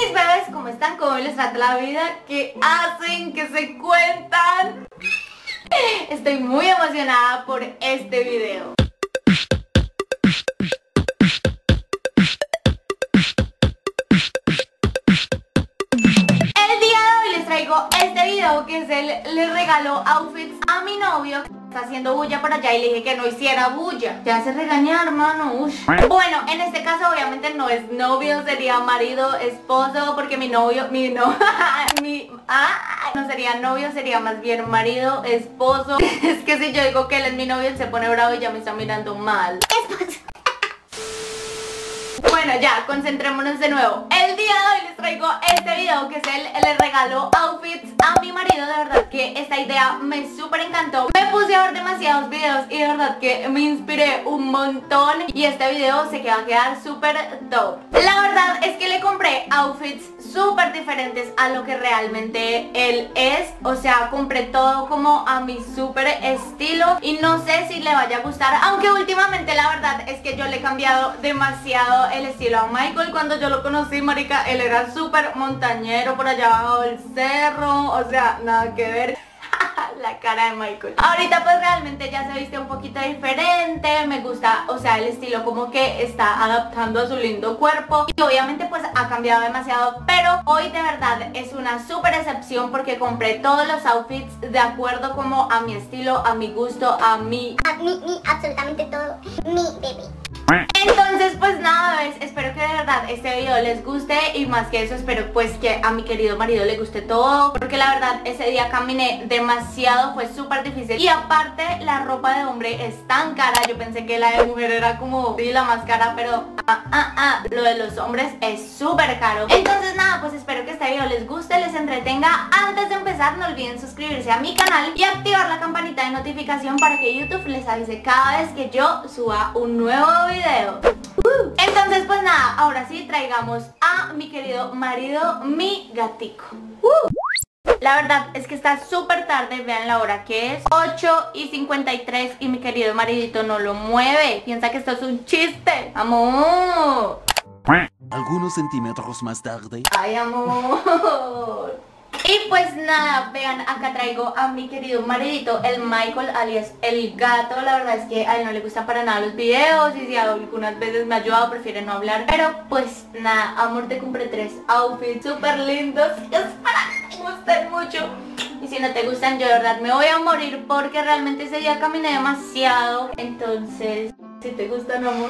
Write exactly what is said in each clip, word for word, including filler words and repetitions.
Mis bebés, ¿cómo están? ¿Cómo les trata la vida? ¿Qué hacen? ¿Qué se cuentan? Estoy muy emocionada por este video. El día de hoy les traigo este video que es el le regaló outfits a mi novio. Está haciendo bulla por allá y le dije que no hiciera bulla. Ya se regaña, hermano. Ush. Bueno, en este caso obviamente no es novio, sería marido, esposo, porque mi novio, mi no, mi, ah, no sería novio, sería más bien marido, esposo. Es que si yo digo que él es mi novio, él se pone bravo y ya me está mirando mal. Esposo. Bueno, ya, concentrémonos de nuevo. El día de hoy les traigo este video que es el le regaló outfits a mi marido. De verdad que esta idea me súper encantó. Me puse a ver demasiados videos y de verdad que me inspiré un montón. Y este video se va a quedar súper dope. La verdad es que le compré outfits súper diferentes a lo que realmente él es. O sea, compré todo como a mi súper estilo y no sé si le vaya a gustar. Aunque últimamente la verdad es que yo le he cambiado demasiado el estilo a Michael. Cuando yo lo conocí, marica, él era súper montañero por allá abajo del cerro. O sea, nada que ver. La cara de Michael. Ahorita pues realmente ya se viste un poquito diferente. Me gusta, o sea, el estilo como que está adaptando a su lindo cuerpo. Y obviamente pues ha cambiado demasiado. Pero hoy de verdad es una súper excepción porque compré todos los outfits de acuerdo como a mi estilo, a mi gusto, a mi... A mí, mi, absolutamente todo. Mi bebé. Entonces pues nada, ¿ves? Espero que de verdad este video les guste. Y más que eso espero pues que a mi querido marido le guste todo, porque la verdad ese día caminé demasiado, fue súper difícil. Y aparte la ropa de hombre es tan cara. Yo pensé que la de mujer era como sí, la más cara, pero ah, ah, ah, lo de los hombres es súper caro. Entonces nada, pues espero que este video les guste, les entretenga. Antes de empezar no olviden suscribirse a mi canal y activar la campanita de notificación para que YouTube les avise cada vez que yo suba un nuevo video. uh. Entonces pues nada, ahora sí traigamos a mi querido marido, mi gatico. uh. La verdad es que está súper tarde, vean la hora que es ocho y cincuenta y tres y mi querido maridito no lo mueve. Piensa que esto es un chiste. Amor. Algunos centímetros más tarde. Ay, amor. Y pues nada, vean, acá traigo a mi querido maridito, el Michael, alias el gato. La verdad es que a él no le gustan para nada los videos y si algunas veces me ha ayudado, prefiere no hablar. Pero pues nada, amor, te compré tres outfits súper lindos. Es para que te gusten mucho. Y si no te gustan, yo de verdad me voy a morir porque realmente ese día caminé demasiado. Entonces, si te gustan, amor.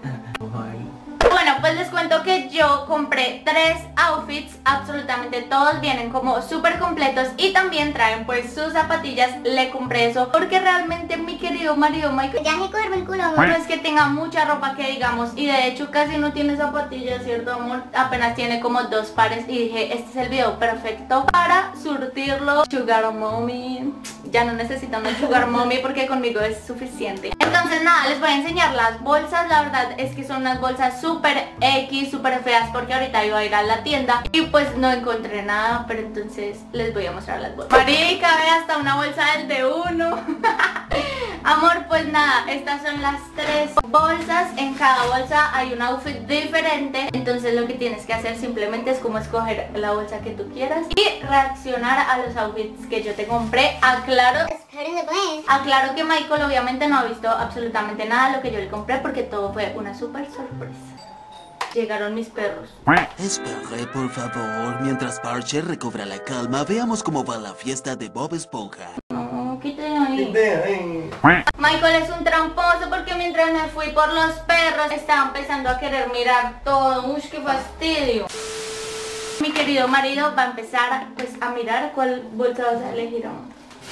Bueno, pues les cuento que yo compré tres outfits, absolutamente todos vienen como súper completos y también traen pues sus zapatillas. Le compré eso porque realmente mi querido marido Michael Ya se cogerme el culo, amor. no es que tenga mucha ropa que digamos, y de hecho casi no tiene zapatillas, ¿cierto, amor? Apenas tiene como dos pares y dije, este es el video perfecto para surtirlo. Sugar mommy. Ya no necesito una sugar mommy porque conmigo es suficiente. Entonces nada, les voy a enseñar las bolsas. La verdad es que son unas bolsas súper X, súper feas porque ahorita iba a ir a la tienda y pues no encontré nada, pero entonces les voy a mostrar las bolsas. Marica, ve hasta una bolsa del de uno. Amor, pues nada, estas son las tres bolsas. En cada bolsa hay un outfit diferente. Entonces lo que tienes que hacer simplemente es como escoger la bolsa que tú quieras y reaccionar a los outfits que yo te compré. Aclaro Aclaro que Michael obviamente no ha visto absolutamente nada de lo que yo le compré porque todo fue una súper sorpresa. Llegaron mis perros. Espere, por favor, mientras Parcher recobra la calma, veamos cómo va la fiesta de Bob Esponja. No, quítate ahí. Michael es un tramposo porque mientras me fui por los perros estaba empezando a querer mirar todo. Uy, qué fastidio. Mi querido marido va a empezar pues a mirar cuál bolsa vas a elegir, amor.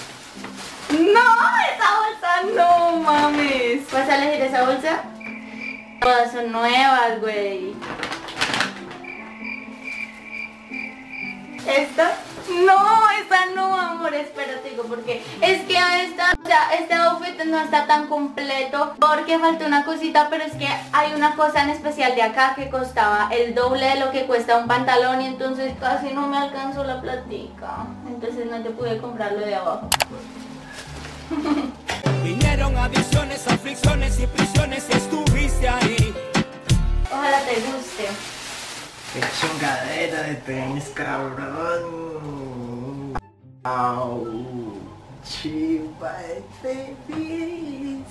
No, esa bolsa no, mames. ¿Vas a elegir esa bolsa? Todas son nuevas, güey. ¿Esta? No, esta no, amor, espérate, digo, porque es que a esta, o sea, este outfit no está tan completo porque falta una cosita, pero es que hay una cosa en especial de acá que costaba el doble de lo que cuesta un pantalón y entonces casi no me alcanzó la platica. Entonces no te pude comprar lo de abajo. Vinieron adiciones, aflicciones y prisiones y estuviste ahí. Ojalá te guste. Qué chingadera de tenis, cabrón. Au. Chimba de tenis.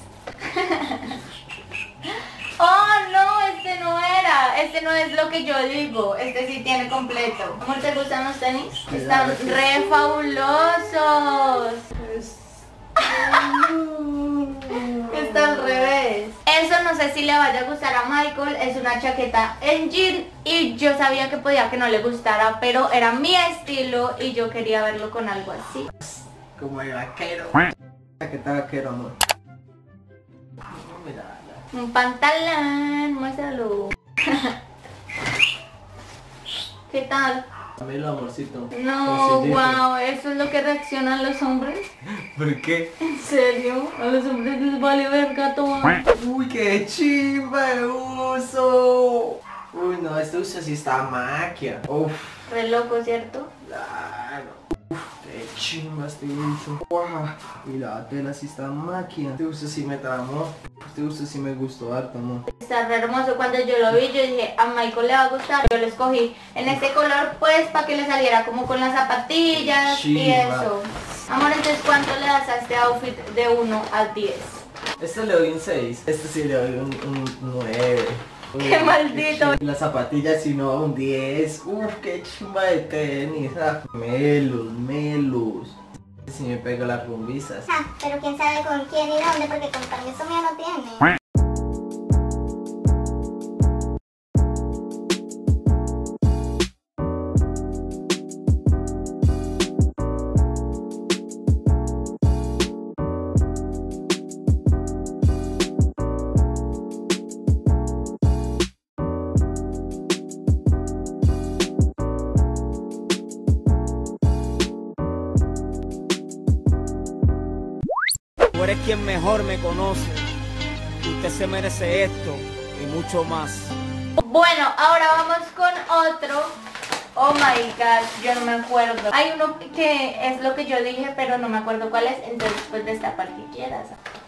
Oh no, este no era, este no es lo que yo digo, este sí tiene completo. ¿Cómo te gustan los tenis? Están re fabulosos. Está al revés. Eso no sé si le vaya a gustar a Michael. Es una chaqueta en jean y yo sabía que podía que no le gustara, pero era mi estilo y yo quería verlo con algo así. Como el vaquero. Chaqueta vaquero, amor. Mira. Un pantalón, muéstralo. ¿Qué tal? Dámelo, amorcito. No, Sencillito. wow, eso es lo que reaccionan los hombres. ¿Por qué? ¿En serio? A los hombres les vale verga todo. Uy, qué chimba de uso. Uy, no, este uso sí está maquia. Uf, Re loco, ¿cierto? claro. Uf, qué chimba este uso. Wow. Y la tela sí está maquia. Este uso sí me tramó. Este uso sí me gustó harto, amor. Está re hermoso. Cuando yo lo vi, yo dije, a Michael le va a gustar. Yo lo escogí en este color, pues, para que le saliera como con las zapatillas y Chimba. eso. Amor, entonces, ¿cuánto le das a este outfit de uno al diez? Este le doy un seis. Este sí le doy un, un nueve. ¡Qué maldito! Las zapatillas si no un diez. Uf, qué chimba de tenis. Ah, melos, melos. Si me pego las rumbizas. Ah, pero quién sabe con quién y dónde, porque con permiso mío no tiene. Tú eres quien mejor me conoce. Usted se merece esto y mucho más. Bueno, ahora vamos con otro. Oh my god, yo no me acuerdo. Hay uno que es lo que yo dije, pero no me acuerdo cuál es. Entonces, pues destapa el que quieras.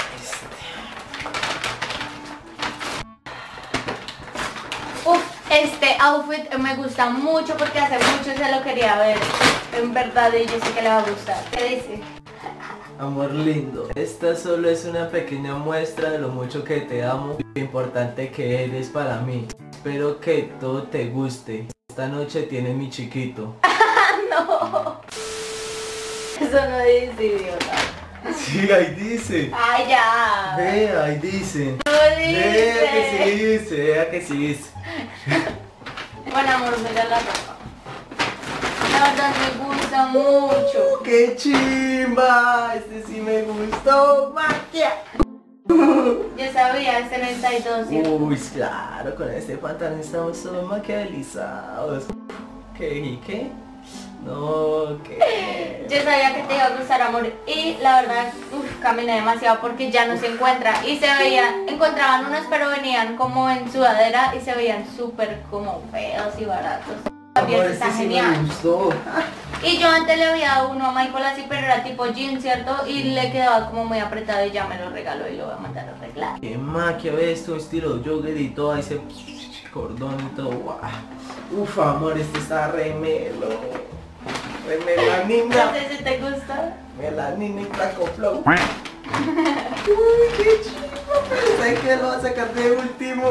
Uf, este outfit me gusta mucho porque hace mucho se lo quería ver. En verdad, y yo sé que le va a gustar. ¿Qué dice? Amor lindo, esta solo es una pequeña muestra de lo mucho que te amo y lo importante que eres para mí. Espero que todo te guste. Esta noche tiene mi chiquito. No. Eso no dice, idiota. Sí, ahí dice. Ay, ya. Ve, ahí dice. No Vea que sí dice. dice, vea que sí dice. Bueno, amor, mira la ropa. La verdad me gusta mucho. ¡Qué chimba! Este sí me gustó. ¡Magia! Yo sabía, es treinta y dos, ¿cierto? Uy, claro, con este pantalón estamos todos maquiavizados. ¿Qué? ¿Y qué? No, ¿qué? Yo sabía que te iba a gustar, amor. Y la verdad, uff, caminé demasiado porque ya no se encuentra. Y se veían, encontraban unos, pero venían como en sudadera y se veían súper como feos y baratos. También Amor, está este sí me genial. gustó. Y yo antes le había dado uno a Michael así, pero era tipo jean, ¿cierto? Y le quedaba como muy apretado y ya me lo regaló y lo voy a mandar a arreglar. Qué maquia, ves esto, estilo jogger y todo, ahí se cordón y todo. Guau. Uf, amor, este está re melo. Re melanina. No sé si te gusta. Melanina y Flaco Flow. Uy, qué chido, pero ¿sabes qué lo va a sacar de último?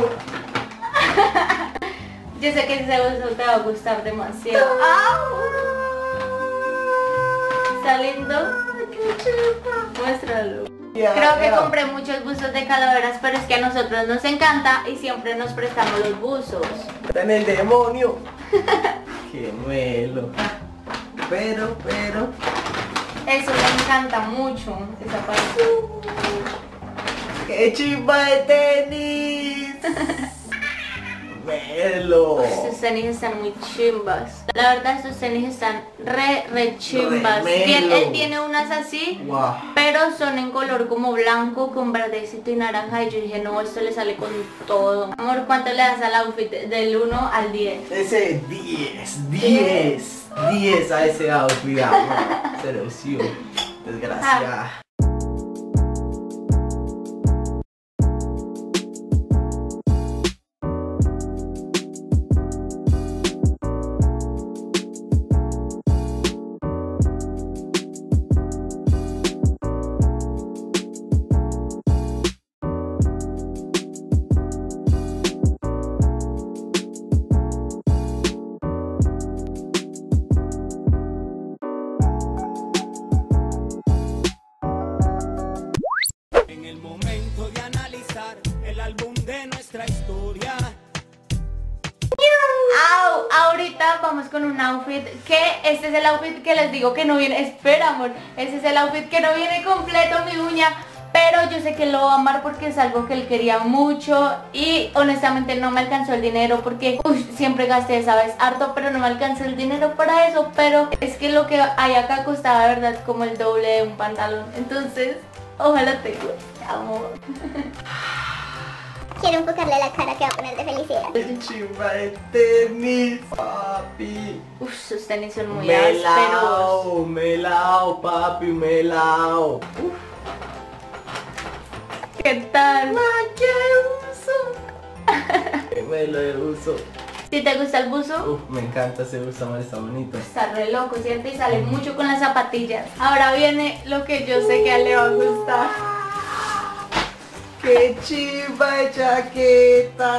Yo sé que ese uso te va a gustar demasiado. ¿Está lindo? Muéstralo. Ya, Creo que ya. compré muchos buzos de calaveras, pero es que a nosotros nos encanta y siempre nos prestamos los buzos. Está en el demonio. Qué melo. Pero, pero. Eso me encanta mucho, esa parte. ¡Qué chimba de tenis! Melo. Estos tenis están muy chimbas. La verdad, estos tenis están re, re chimbas. Re Tien- melos. él tiene unas así, Guau. pero son en color como blanco con verdecito y naranja. Y yo dije, no, esto le sale con todo. Amor, ¿cuánto le das al outfit del uno al diez? Ese diez, diez, diez a ese outfit, amor. Se lució. Desgraciada. vamos con un outfit que este es el outfit que les digo que no viene, espera amor, este es el outfit que no viene completo mi uña, pero yo sé que lo va a amar porque es algo que él quería mucho y honestamente no me alcanzó el dinero porque uy, siempre gasté esa vez harto, pero no me alcanzó el dinero para eso, pero es que lo que hay acá costaba de verdad como el doble de un pantalón, entonces ojalá te guste, amor. Quiero enfocarle la cara que va a poner de felicidad. ¡Qué chimba de tenis, papi! Uf, sus tenis son muy Melao, ásperos. melao, papi, melao. Uf. ¿Qué tal? ¿Qué uso? ¿Qué me lo uso? ¿Si te gusta el buzo? Uf, me encanta ese buzo, amor, está bonito. Está re loco, ¿cierto? Y sale mucho con las zapatillas. Ahora viene lo que yo sé que a él le va a gustar. ¡Qué chimba de chaqueta!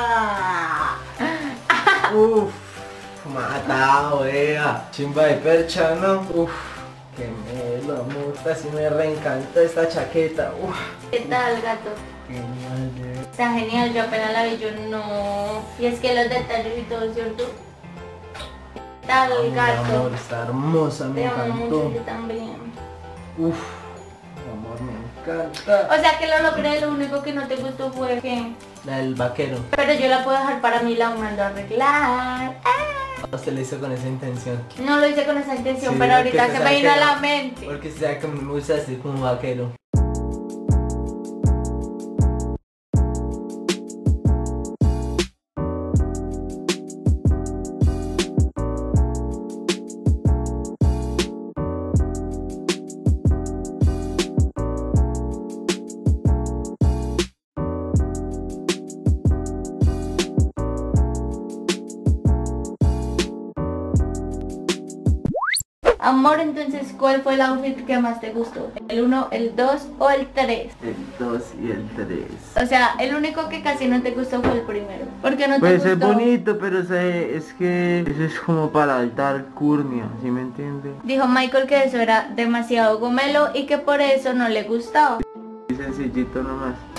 Uf, matado, vea. Chimba de percha, ¿no? Uf, que me lo muestra, si me reencantó esta chaqueta. Uf, ¿Qué tal, gato? genial, de... Está genial, yo apenas la vi, yo no... Y es que los detalles y todo, ¿cierto? ¿Qué tal, Ay, mi gato? amor, está hermosa, me Te amo encantó. mucho, yo también. Uf, amor, me encanta. O sea que lo logré, lo único que no te gustó fue que... La del vaquero. Pero yo la puedo dejar para mí, la mando a arreglar. ¡Ah! A usted le hizo con esa intención. No lo hice con esa intención, Sí, pero porque ahorita usted se sabe me vino a que la no. mente. Porque sea que me gusta así como vaquero. Amor, entonces, ¿cuál fue el outfit que más te gustó? ¿El uno, el dos o el tres? El dos y el tres. O sea, el único que casi no te gustó fue el primero. ¿Por qué no te Pues es gustó? bonito, pero o sea, es que eso es como para altar curnia, ¿sí me entiende? Dijo Michael que eso era demasiado gomelo y que por eso no le gustaba. Y sencillito nomás.